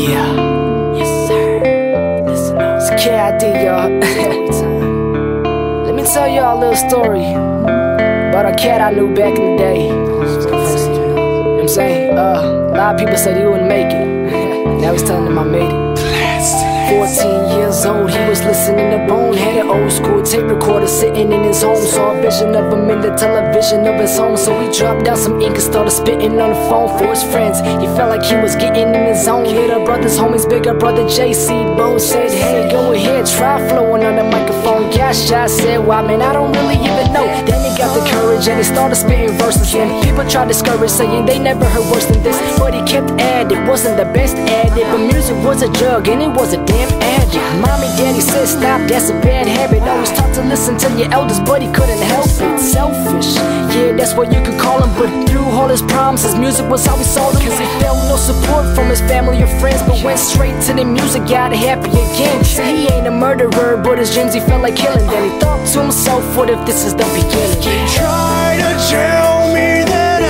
Yeah. Yes, sir. Listen up. It's KID, y'all. Let me tell y'all a little story about a cat I knew back in the day. You know what I'm saying? A lot of people said he wouldn't make it. Now he's telling them I made it. 14 years old, he was listening to Bone. Had an old school tape recorder sitting in his home. Saw a vision of him in the television of his home. So he dropped down some ink and started spitting on the phone for his friends. He felt like he was getting in his zone. Little brother's homies, bigger brother JC Bone said, hey, go ahead, try flowing on the microphone. Gosh, I said, why, man, I don't really even know. Then he got the courage and he started spitting verses. And people tried to discourage, saying they never heard worse than this. But he kept at it, wasn't the best at it, but music was a drug and it was a damn addict. Mommy, daddy said stop, that's a bad habit. Always taught to listen to your elders, but he couldn't help it. Selfish, yeah, that's what you could call him. But through all his problems, his music was how he saw them. Cause he felt no support from his family or friends, but went straight to the music, got happy again. See, he ain't a murderer, but his dreams he felt like killing. Then he thought to himself, what if this is the beginning? Try to tell me that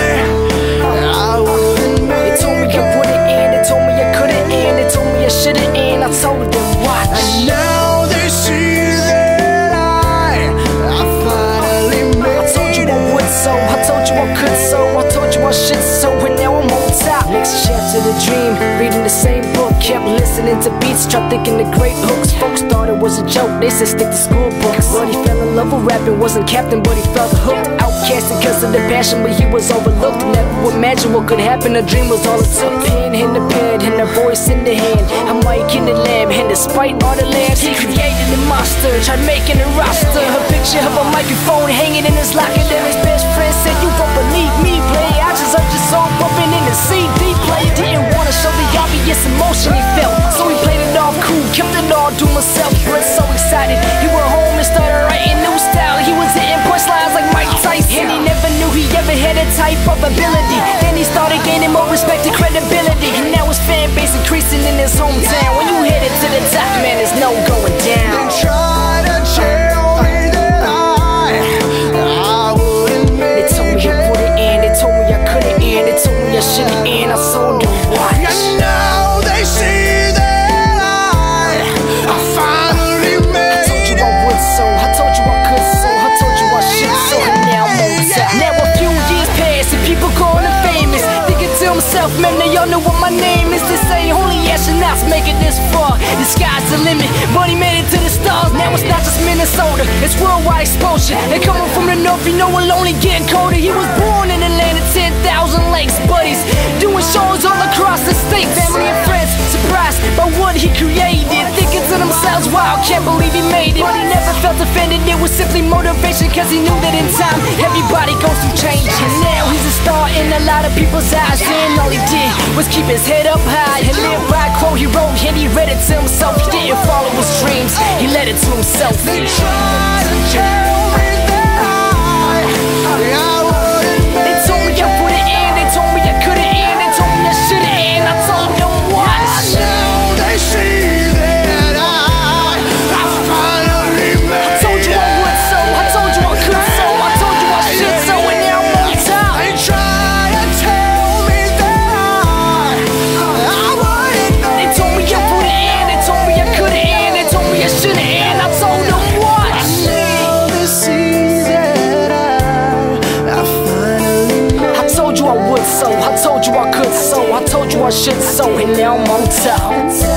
I wouldn't make it. They told me I wouldn't end, they told me I couldn't end, they told me I shouldn't end. I told them watch. And now they see that I finally made it. I told you I would so, I told you I could so, I told you I should so, and now I'm on top. Next chapter the dream, reading the same book, kept listening to beats, tried thinking the great hooks. Folks thought it was a joke, they said stick to school books. But he fell in love with rapping, wasn't captain, but he felt hooked. Outcasted because of the passion, but he was overlooked. Never imagined what could happen, a dream was all it took. Pen in the pad, and a voice in the hand, a mic in the lab, and despite all the labs, he created a monster, tried making a roster. A picture of a microphone hanging in his locker. Then his best friend said, you won't believe me, play. I just heard your song bumping in the CD player. Didn't wanna show the obvious emotion he felt, so he played it all cool, kept it all to himself. But so excited, he went home and started writing new style. He was hitting punchlines like Mike Tyson, and he never knew he ever had a type of ability. Then he started gaining more respect and credibility, and now his fan base increasing in his hometown. When you headed to the top, man, there's no going down. They try to tell me that I wouldn't make it. They told me I wouldn't end, they told me I couldn't end, they told me I shouldn't end. I told them watch. And now they see that I finally made it. I told you I would so, I told you I could so, I told you I should so, and now I'm on top. Now a few years pass and people call him famous, thinking to himself, man, they all know what my name is. They say only astronauts make it this far, the sky's the limit, but he made it to the stars. Now it's not just Minnesota, it's worldwide exposure. And coming from the north, you know it'll only get colder. He was born in Atlanta, 10,000 lakes, buddies doing shows all across the state. Family and friends surprised by what he created, thinking to themselves, wow, can't believe he made it. But he never felt offended, it was simply motivation, cause he knew that in time everybody goes through change. And now he's a star in a lot of people's eyes, and all he did was keep his head up high and live by a quote he wrote, and he read it to himself. He didn't follow his dreams, he led it to himself. They try to tell me that I wouldn't make it. They told me I wouldn't end, they told me I couldn't end, they told me I shouldn't end. I told them watch. Now they see that I finally made it. I told you I would so, I told you I could so, I told you I should so, and now I'm on top. They try to tell me that I wouldn't make They told me I wouldn't end, they told me I couldn't end, they told me I shouldn't end. I told them watch. Now they see that I finally made it. I told you I would so, I told you I could so, I told you I should so, and now I'm on top.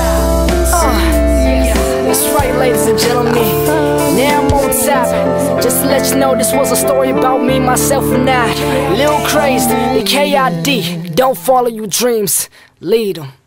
That's right, ladies and gentlemen, now I'm on top. Just to let you know, this was a story about me, myself, and I. Lil Craze, the KID. Don't follow your dreams, lead them.